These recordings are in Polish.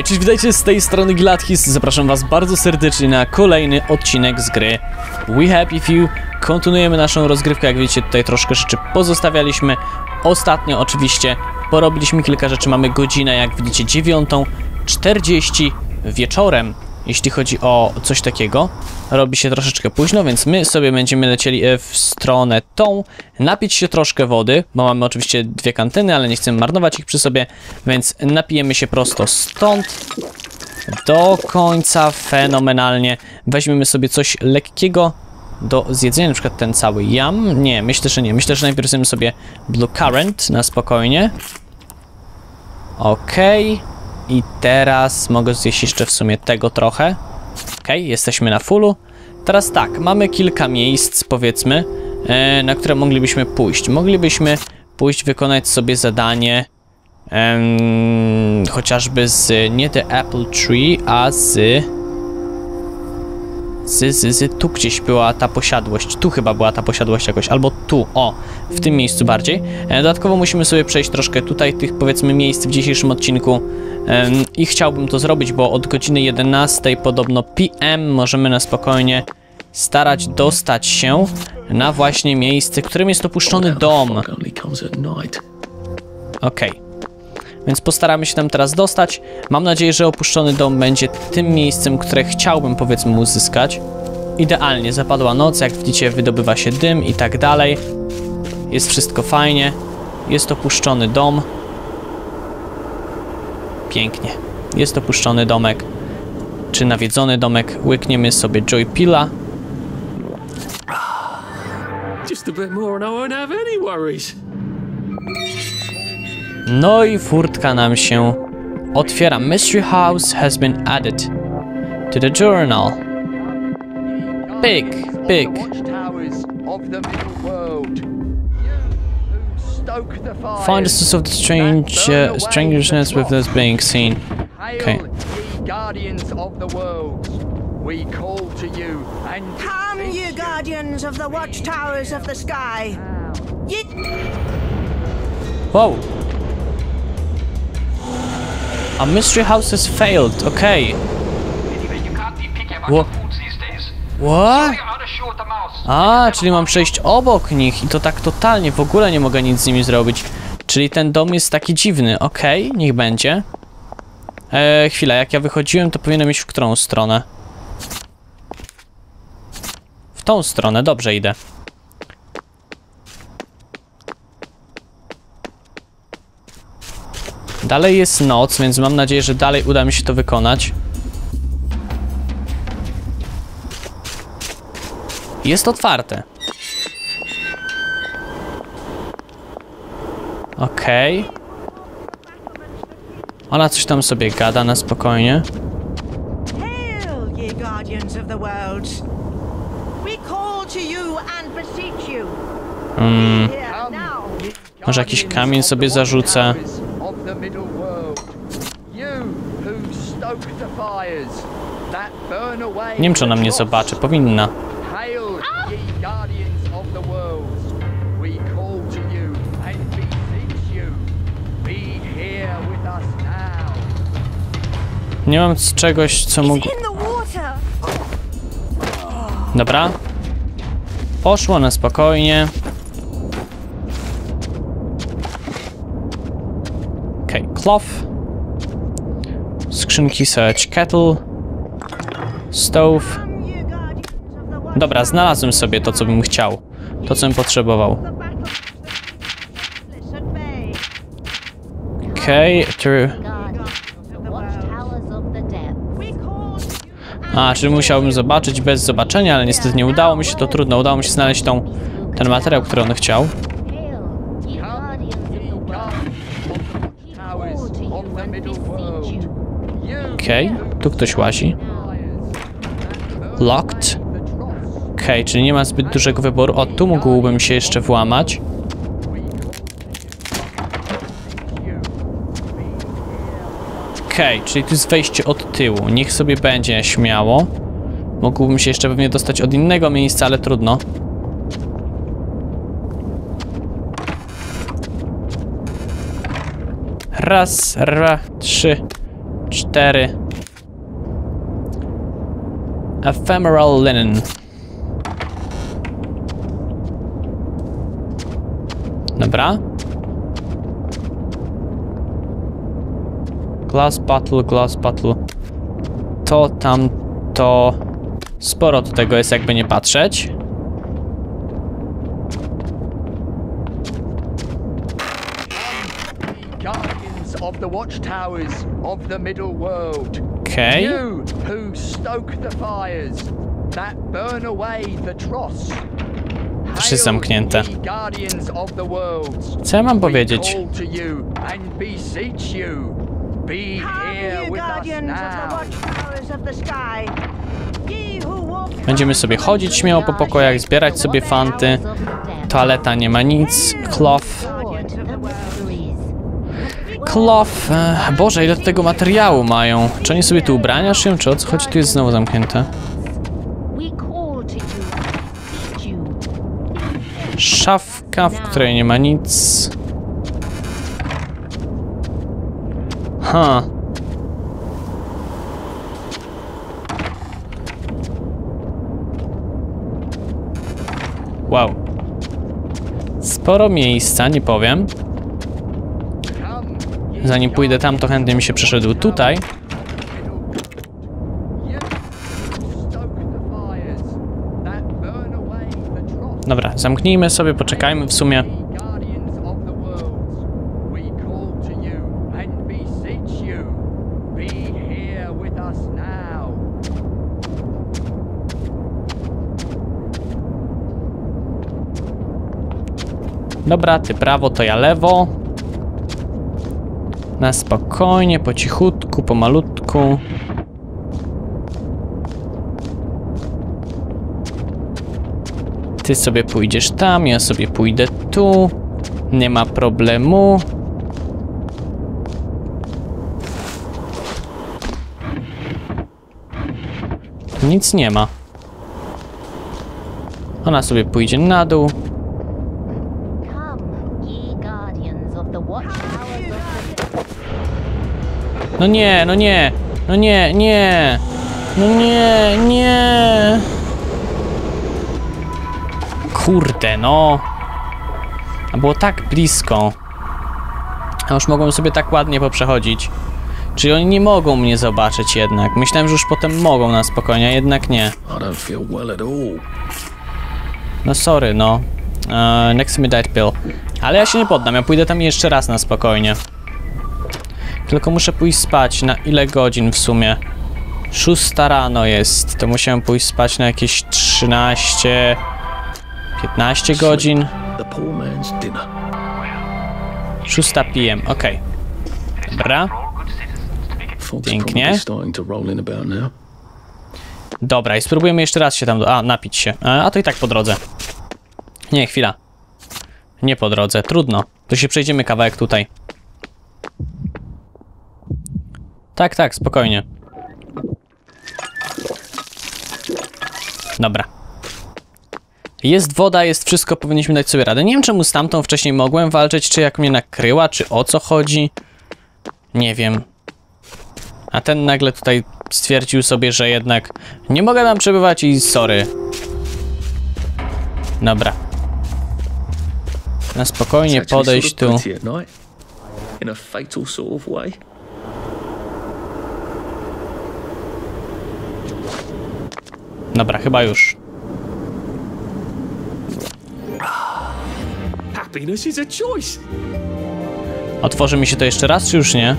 Hej, cześć, witajcie z tej strony Gladhis. Zapraszam was bardzo serdecznie na kolejny odcinek z gry We Happy Few. Kontynuujemy naszą rozgrywkę, jak widzicie tutaj troszkę rzeczy pozostawialiśmy. Ostatnio oczywiście porobiliśmy kilka rzeczy, mamy godzinę, jak widzicie 9:40 wieczorem. Jeśli chodzi o coś takiego, robi się troszeczkę późno, więc my sobie będziemy lecieli w stronę tą, napić się troszkę wody, bo mamy oczywiście dwie kantyny, ale nie chcemy marnować ich przy sobie, więc napijemy się prosto stąd do końca, fenomenalnie. Weźmiemy sobie coś lekkiego do zjedzenia, na przykład ten cały jam. Nie, myślę, że nie. Myślę, że najpierw zjemy sobie Blue Currant na spokojnie. Okej. I teraz mogę zjeść jeszcze w sumie tego trochę. Okej, jesteśmy na fullu. Teraz tak, mamy kilka miejsc, powiedzmy, na które moglibyśmy pójść. Moglibyśmy pójść, wykonać sobie zadanie chociażby z, nie The Apple Tree, a tu gdzieś była ta posiadłość. Tu chyba była ta posiadłość jakoś, albo tu, o, w tym miejscu bardziej. Dodatkowo musimy sobie przejść troszkę tutaj tych, powiedzmy, miejsc w dzisiejszym odcinku. I chciałbym to zrobić, bo od godziny 11 podobno PM możemy na spokojnie starać dostać się na właśnie miejsce, którym jest opuszczony dom. Okej. Więc postaramy się tam teraz dostać. Mam nadzieję, że opuszczony dom będzie tym miejscem, które chciałbym, powiedzmy, uzyskać. Idealnie, zapadła noc, jak widzicie, wydobywa się dym i tak dalej. Jest wszystko fajnie. Jest opuszczony dom. Pięknie. Jest opuszczony domek. Czy nawiedzony domek. Łykniemy sobie Joy Pilla. No i furtka nam się otwiera. Mystery House has been added to the journal. Big. Find the source of the strangeness with this being seen. Okay. Guardians of the world, we call to you and come, you guardians of the watchtowers of the sky. Whoa. A mystery house has failed. Okay. What? A, czyli mam przejść obok nich i to tak totalnie, w ogóle nie mogę nic z nimi zrobić. Czyli ten dom jest taki dziwny. Okej, niech będzie. Chwila, jak ja wychodziłem, to powinienem iść w którą stronę? W tą stronę, dobrze idę. Dalej jest noc, więc mam nadzieję, że dalej uda mi się to wykonać. Jest otwarte. Okej. Ona coś tam sobie gada na spokojnie. Hail, ye guardians of the world. We call to you and beseech you. Here now. Może jakiś kamień sobie zarzucę. Nie wiem, czy ona mnie zobaczy. Powinna. Nie mam czegoś, co mógł... Dobra. Poszło na spokojnie. Okej, cloth. Skrzynki search kettle. Stove. Dobra, znalazłem sobie to, co bym chciał. To, co bym potrzebował. Okej, czyli musiałbym zobaczyć bez zobaczenia, ale niestety nie udało mi się, to trudno. Udało mi się znaleźć ten materiał, który on chciał. Okej, tu ktoś łazi. Locked. Okej, czyli nie ma zbyt dużego wyboru. O, tu mógłbym się jeszcze włamać. Okej, czyli tu jest wejście od tyłu. Niech sobie będzie śmiało. Mógłbym się jeszcze pewnie dostać od innego miejsca, ale trudno. Raz, dwa, trzy. 4. Ephemeral linen. Dobra. Glass bottle, glass bottle. To, tamto. Sporo do tego jest, jakby nie patrzeć. Guardians of the watchtowers of the middle world. Okej. You who stoke the fires that burn away the dross. Też jest zamknięte. Hail, ye guardians of the worlds. Co ja mam We powiedzieć? call to you and beseech you. Be Come, here you with us guardians of the now. watchtowers of the sky. Ye who walk Będziemy sobie chodzić śmiało po pokojach, zbierać sobie fanty. Toaleta nie ma nic. Cloth. guardians of the world. Cloth. Boże, ile tego materiału mają. Czy oni sobie tu ubrania szyją, czy o co chodzi? Tu jest znowu zamknięte. Szafka, w której nie ma nic. Wow. Sporo miejsca, nie powiem. Zanim pójdę tam, to chętnie mi się przeszedł tutaj. Dobra, zamknijmy sobie, poczekajmy w sumie. Dobra, ty prawo, to ja lewo. Na spokojnie, po cichutku, pomalutku. Ty sobie pójdziesz tam, ja sobie pójdę tu. Nie ma problemu. Nic nie ma. Ona sobie pójdzie na dół. No nie, no nie. No nie, nie. No nie, nie. Kurde, no. A było tak blisko. A już mogłem sobie tak ładnie poprzechodzić. Czyli oni nie mogą mnie zobaczyć jednak. Myślałem, że już potem mogą na spokojnie, a jednak nie. No sorry, no. Next me diet pill. Ale ja się nie poddam, ja pójdę tam jeszcze raz na spokojnie. Tylko muszę pójść spać. Na ile godzin w sumie? 6 rano jest. To musiałem pójść spać na jakieś 13... 15 godzin. 6 PM, okej. Dobra. Pięknie. Dobra, i spróbujemy jeszcze raz się tam... napić się. A to i tak po drodze. Nie, chwila. Nie po drodze, trudno. To się przejdziemy kawałek tutaj. Tak, tak, spokojnie. Dobra. Jest woda, jest wszystko, powinniśmy dać sobie radę. Nie wiem, czemu z tamtą wcześniej mogłem walczyć, czy jak mnie nakryła, czy o co chodzi. Nie wiem. A ten nagle tutaj stwierdził sobie, że jednak nie mogę tam przebywać i sorry. Dobra. Na spokojnie podejść tu. Dobra, chyba już. Otworzy mi się to jeszcze raz, czy już nie?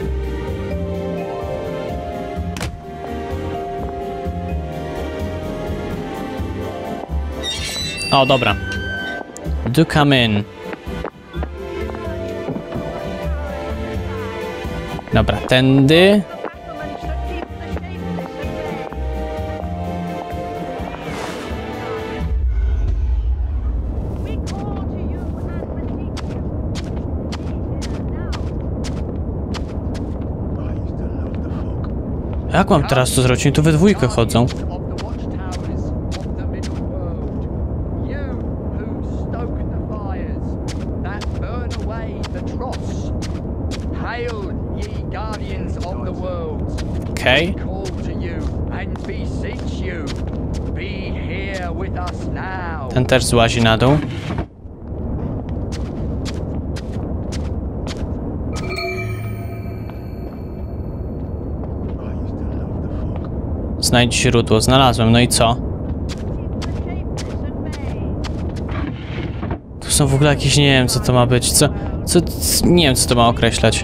O, dobra. Do come in. Dobra, tędy. Jak mam teraz to zrobić? Oni tu we dwójkę chodzą. Hail, ye guardians of the world. Okej. Call to you and beseech you. Be here with us now. Ten też złazi na dół. Znajdź źródło. Znalazłem. No i co? Tu są w ogóle jakieś... Nie wiem, co to ma być. Co nie wiem, co to ma określać.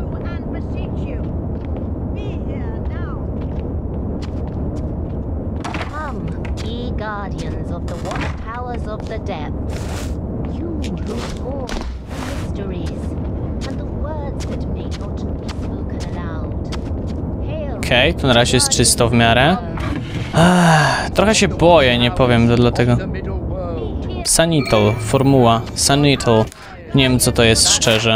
Guardians of the watchtowers of the depths, you who form the mysteries and the words that may not be spoken aloud. Okej, tu na razie jest czysto w miarę. Trochę się boję, nie powiem, to dlatego. Sanitol, formuła, Sanitol. Nie wiem, co to jest szczerze.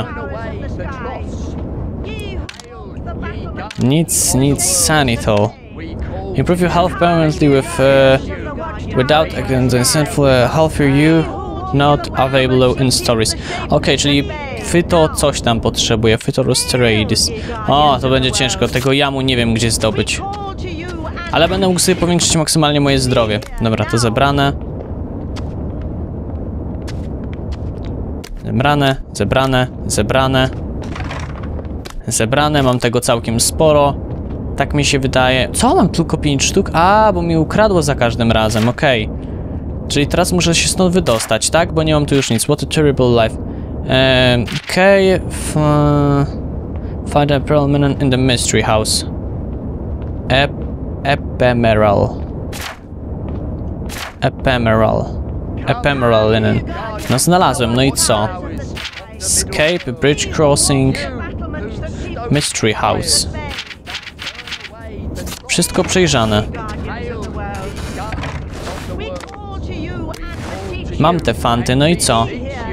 Nic, Sanitol. Improve your health permanently without sinful health for you, not available in stories. Okej, czyli Phyto coś tam potrzebuje. Phytosteroids. O, to będzie ciężko. Tego jamu nie wiem, gdzie zdobyć. Ale będę mógł sobie powiększyć maksymalnie moje zdrowie. Dobra, to zebrane. Zebrane, mam tego całkiem sporo. Tak mi się wydaje. Co? Mam tylko 5 sztuk? A, bo mi ukradło za każdym razem, okej. Czyli teraz muszę się stąd wydostać, tak? Bo nie mam tu już nic. What a terrible life. Okej. Find a pearl minen in the mystery house. Ephemeral linen. No znalazłem, no i co? Escape, bridge crossing, mystery house. Wszystko przejrzane. Mam te fanty, no i co?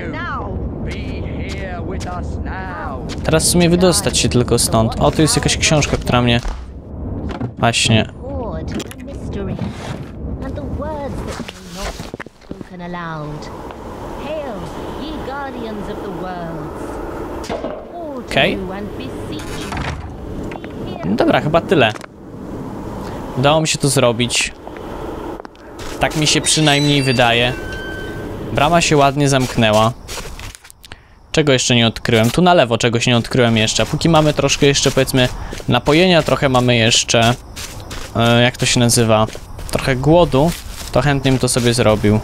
Teraz w sumie wydostać się tylko stąd. O, tu jest jakaś książka, która mnie... Właśnie. Okej. No dobra, chyba tyle. Udało mi się to zrobić. Tak mi się przynajmniej wydaje. Brama się ładnie zamknęła. Czego jeszcze nie odkryłem? Tu na lewo czegoś nie odkryłem jeszcze. Póki mamy troszkę jeszcze, powiedzmy, napojenia, trochę mamy jeszcze... jak to się nazywa? Trochę głodu, to chętnie bym to sobie zrobił.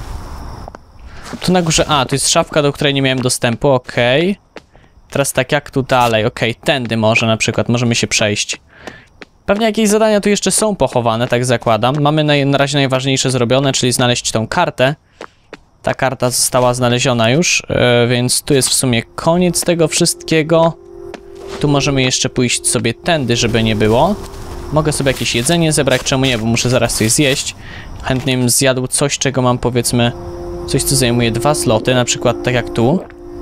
Tu na górze... A, to jest szafka, do której nie miałem dostępu, okej. Teraz tak, jak tu dalej? Okej, tędy może na przykład, możemy się przejść. Pewnie jakieś zadania tu jeszcze są pochowane, tak zakładam. Mamy na razie najważniejsze zrobione, czyli znaleźć tą kartę. Ta karta została znaleziona już, więc tu jest w sumie koniec tego wszystkiego. Tu możemy jeszcze pójść sobie tędy, żeby nie było. Mogę sobie jakieś jedzenie zebrać, czemu nie, bo muszę zaraz coś zjeść. Chętnie bym zjadł coś, czego mam, powiedzmy, coś, co zajmuje 2 sloty, na przykład tak jak tu.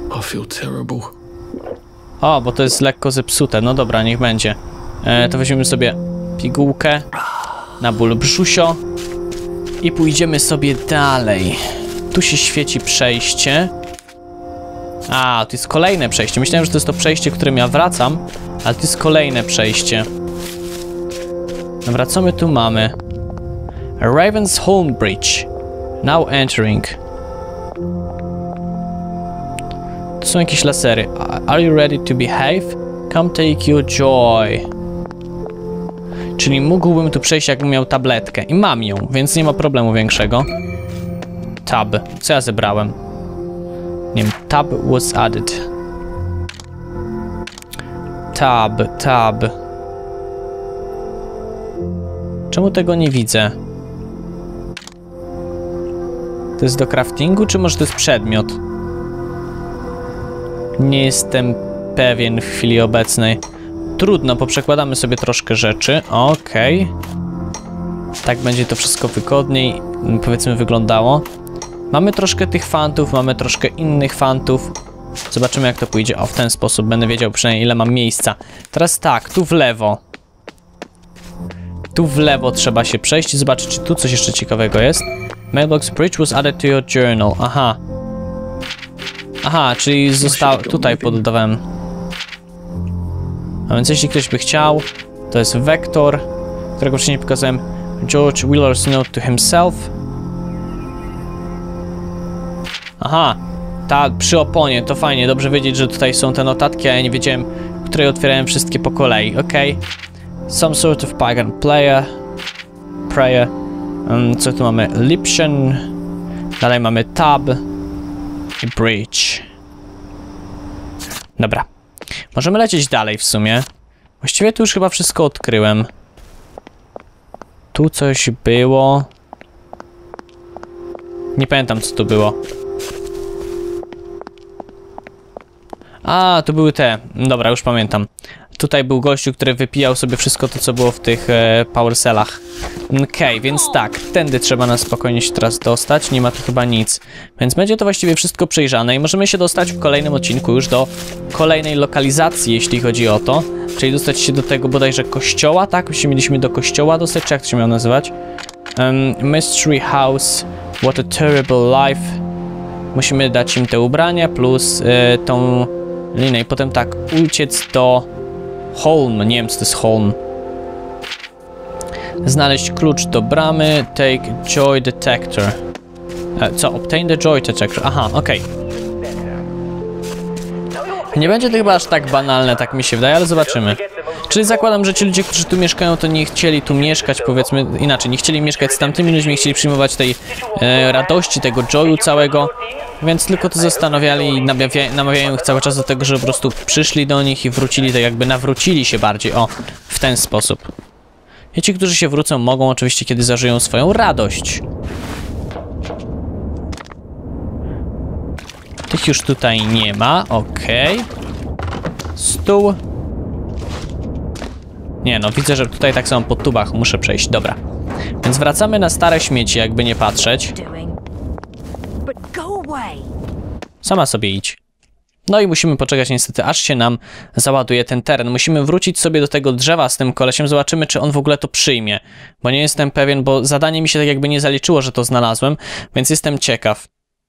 O, bo to jest lekko zepsute, no dobra, niech będzie. To weźmiemy sobie pigułkę na ból brzusio i pójdziemy sobie dalej. Tu się świeci przejście. A, to jest kolejne przejście. Myślałem, że to jest to przejście, którym ja wracam, ale to jest kolejne przejście. Dobra, co my tu mamy? Ravensholm Bridge. Now entering. Tu są jakieś lasery. Are you ready to behave? Come take your joy. Czyli mógłbym tu przejść, jakbym miał tabletkę. I mam ją, więc nie ma problemu większego. Tab. Co ja zebrałem? Nie wiem, tab was added. Tab. Czemu tego nie widzę? To jest do craftingu, czy może to jest przedmiot? Nie jestem pewien w chwili obecnej. Trudno, poprzekładamy sobie troszkę rzeczy. Okej. Tak będzie to wszystko wygodniej, powiedzmy, wyglądało. Mamy troszkę tych fantów, mamy troszkę innych fantów. Zobaczymy, jak to pójdzie. O, w ten sposób będę wiedział przynajmniej, ile mam miejsca. Teraz tak, tu w lewo. Tu w lewo trzeba się przejść i zobaczyć, czy tu coś jeszcze ciekawego jest. Mailbox bridge was added to your journal. Aha. Aha, czyli zostało... Tutaj poddawałem. A więc jeśli ktoś by chciał, to jest Vector, którego wcześniej pokazałem. George Wheeler's note to himself. Aha, ta przy oponie, to fajnie, dobrze wiedzieć, że tutaj są te notatki, a ja nie wiedziałem, które otwierałem wszystkie po kolei, okej. Some sort of pagan prayer. Co tu mamy? Liption. Dalej mamy tab i bridge. Dobra. Możemy lecieć dalej w sumie. Właściwie tu już chyba wszystko odkryłem. Tu coś było. Nie pamiętam, co tu było. A, to były te. Dobra, już pamiętam. Tutaj był gościu, który wypijał sobie wszystko to, co było w tych power cellach. Okej, więc tak, tędy trzeba na spokojnie się teraz dostać, nie ma tu chyba nic. Więc będzie to właściwie wszystko przejrzane i możemy się dostać w kolejnym odcinku już do kolejnej lokalizacji, jeśli chodzi o to. Czyli dostać się do tego bodajże kościoła, tak? Mieliśmy do kościoła dostać, czy jak to się miało nazywać? Mystery House, What a Terrible Life. Musimy dać im te ubrania plus tą linę i potem tak uciec do Holm, nie wiem co to jest Holm. Znaleźć klucz do bramy, take joy detector. Co? Obtain the joy detector. Aha, okej. Nie będzie to chyba aż tak banalne, tak mi się wydaje, ale zobaczymy. Czyli zakładam, że ci ludzie, którzy tu mieszkają, to nie chcieli tu mieszkać, powiedzmy inaczej, nie chcieli mieszkać z tamtymi ludźmi, chcieli przyjmować tej radości, tego joyu całego, więc tylko to zastanawiali i namawiają ich cały czas do tego, że po prostu przyszli do nich i wrócili, tak jakby nawrócili się bardziej, o, w ten sposób. I ci, którzy się wrócą, mogą oczywiście, kiedy zażyją swoją radość. Tych już tutaj nie ma, okej. Stół. Nie no, widzę, że tutaj tak samo po tubach muszę przejść, dobra. Więc wracamy na stare śmieci, jakby nie patrzeć. Sama sobie idź. No i musimy poczekać niestety, aż się nam załaduje ten teren. Musimy wrócić sobie do tego drzewa z tym kolesiem, zobaczymy, czy on w ogóle to przyjmie. Bo nie jestem pewien, bo zadanie mi się tak jakby nie zaliczyło, że to znalazłem, więc jestem ciekaw.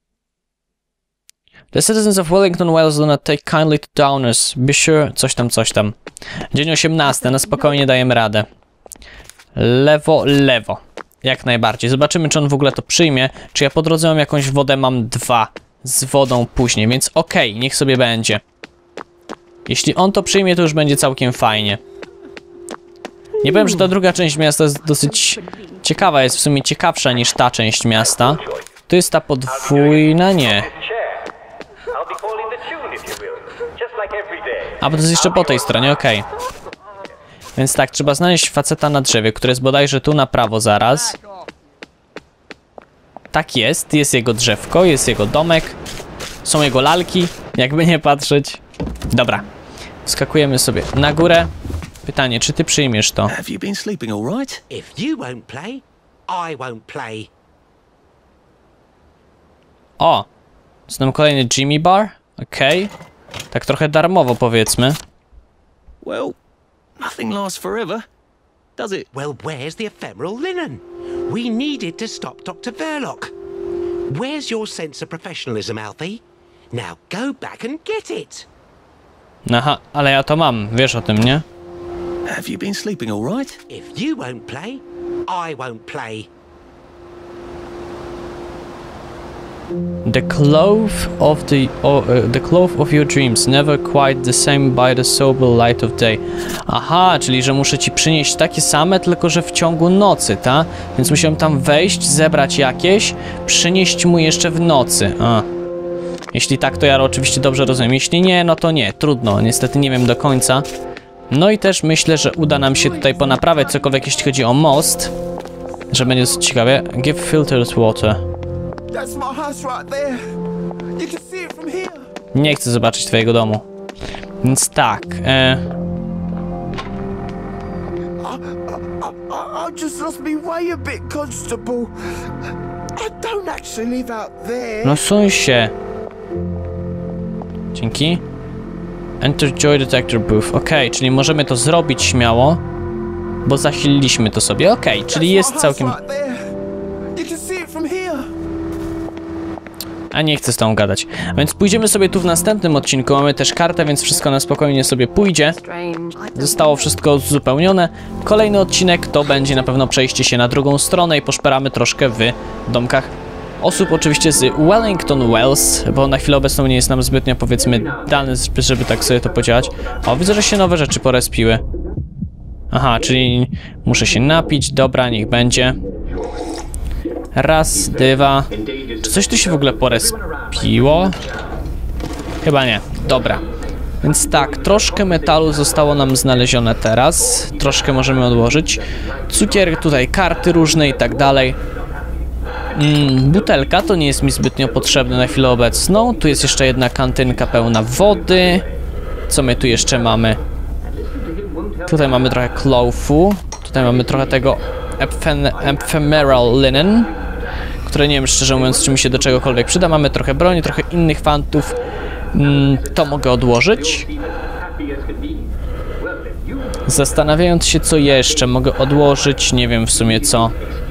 The citizens of Wellington Wells do not take kindly to downers. Be sure... Coś tam. Dzień 18, na spokojnie dajemy radę. Lewo, lewo. Jak najbardziej. Zobaczymy, czy on w ogóle to przyjmie. Czy ja po drodze mam jakąś wodę? Mam 2. Z wodą później, więc okej, niech sobie będzie. Jeśli on to przyjmie, to już będzie całkiem fajnie. Nie powiem, że ta druga część miasta jest dosyć ciekawa, jest w sumie ciekawsza niż ta część miasta. To jest ta podwójna? Nie. A, bo to jest jeszcze po tej stronie, okej. Więc tak, trzeba znaleźć faceta na drzewie, który jest bodajże tu na prawo zaraz. Tak jest jego drzewko, jest jego domek. Są jego lalki, jakby nie patrzeć. Dobra, wskakujemy sobie na górę. Pytanie, czy ty przyjmiesz to? Have you been sleeping all right? If you won't play, I won't play. O, znam kolejny Jimmy Bar. Okej. Tak trochę darmowo, powiedzmy. Well, nothing lasts forever, does it? Well, where's the ephemeral linen? We need it to stop Dr. Verloc. Where's your sense of professionalism, Alfie? Now go back and get it. Aha, ale ja to mam, wiesz o tym, nie? Have you been sleeping all right? If you won't play, I won't play. The cloth of your dreams, never quite the same by the sober light of day. Aha, czyli że muszę ci przynieść takie same, tylko że w ciągu nocy, ta? Więc musiałem tam wejść, zebrać jakieś, przynieść mu jeszcze w nocy. A. Jeśli tak, to ja oczywiście dobrze rozumiem. Jeśli nie, no to nie, trudno, niestety nie wiem do końca. No i też myślę, że uda nam się tutaj ponaprawiać cokolwiek, jeśli chodzi o most. Że będzie dosyć ciekawie. Give filtered water. Nie chcę zobaczyć twojego domu. Więc tak. No suń się. Dzięki. Enter joy detector booth. Okej, czyli możemy to zrobić śmiało. Bo zasililiśmy to sobie. Okej, czyli jest całkiem... A nie chcę z tą gadać. Więc pójdziemy sobie tu w następnym odcinku. Mamy też kartę, więc wszystko na spokojnie sobie pójdzie. Zostało wszystko uzupełnione. Kolejny odcinek to będzie na pewno przejście się na drugą stronę i poszperamy troszkę w domkach osób, oczywiście z Wellington Wells, bo na chwilę obecną nie jest nam zbytnio, powiedzmy, dany, żeby tak sobie to podziałać. O, widzę, że się nowe rzeczy porespiły. Aha, czyli muszę się napić. Dobra, niech będzie. Raz, dwa. Czy coś tu się w ogóle porespiło? Chyba nie. Dobra. Więc tak, troszkę metalu zostało nam znalezione teraz. Troszkę możemy odłożyć. Cukier, tutaj karty różne i tak dalej. Butelka to nie jest mi zbytnio potrzebne na chwilę obecną. Tu jest jeszcze jedna kantynka pełna wody. Co my tu jeszcze mamy? Tutaj mamy trochę cloth'u. Tutaj mamy trochę tego ephemeral linen, które nie wiem szczerze mówiąc, czy mi się do czegokolwiek przyda. Mamy trochę broni, trochę innych fantów. To mogę odłożyć. Zastanawiając się, co jeszcze mogę odłożyć, nie wiem w sumie co.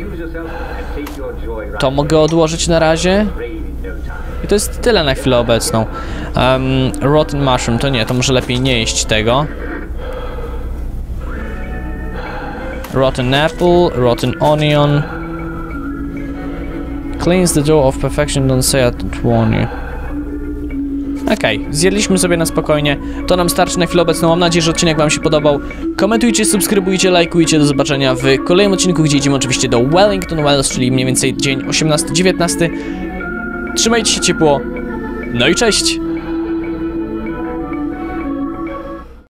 To mogę odłożyć na razie. I to jest tyle na chwilę obecną. Rotten mushroom, to nie, to może lepiej nie jeść tego. Rotten apple, rotten onion. Cleans the door of perfection, don't say I don't warn you. Okej, zjedliśmy sobie na spokojnie. To nam starczy na chwilę obecną. Mam nadzieję, że odcinek wam się podobał. Komentujcie, subskrybujcie, lajkujcie. Do zobaczenia w kolejnym odcinku, gdzie idziemy oczywiście do Wellington Wells, czyli mniej więcej dzień 18-19. Trzymajcie się ciepło. No i cześć!